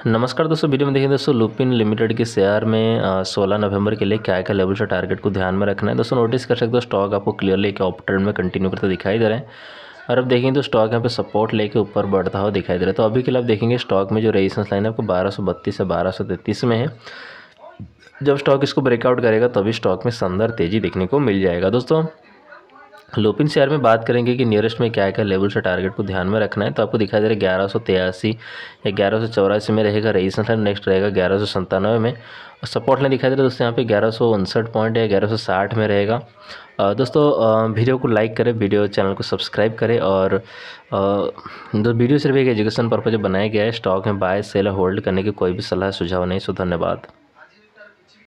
नमस्कार दोस्तों, वीडियो में देखिए दोस्तों लुपिन लिमिटेड के शेयर में 16 नवंबर के लिए क्या क्या लेवल से टारगेट को ध्यान में रखना है। दोस्तों नोटिस कर सकते हो स्टॉक आपको क्लियरली एक अप ट्रेंड में कंटिन्यू करते दिखाई दे रहे हैं और अब देखेंगे तो स्टॉक यहाँ पे सपोर्ट लेके ऊपर बढ़ता हुआ दिखाई दे रहा है। तो अभी के लिए आप देखेंगे स्टॉक में जो रेजिस्टेंस लाइन है आपको 1232 से 1233 में है। जब स्टॉक इसको ब्रेकआउट करेगा तभी स्टॉक में शानदार तेजी देखने को मिल जाएगा। दोस्तों लुपिन शेयर में बात करेंगे कि नियरेस्ट में क्या क्या लेवल से टारगेट को ध्यान में रखना है। तो आपको दिखाई दे रहा है 1183 या 1184 में रहेगा रेजिस्टेंस लाइन, नेक्स्ट रहेगा 1197 में और सपोर्ट लाइन दिखाई दे रहा है दोस्तों यहाँ पे 1159 पॉइंट या 1160 में रहेगा। दोस्तों वीडियो को लाइक करें, वीडियो चैनल को सब्सक्राइब करें और वीडियो सिर्फ एक एजुकेशन पर्पज बनाया गया है। स्टॉक में बाय सेल होल्ड करने की कोई भी सलाह सुझाव नहीं। सो धन्यवाद।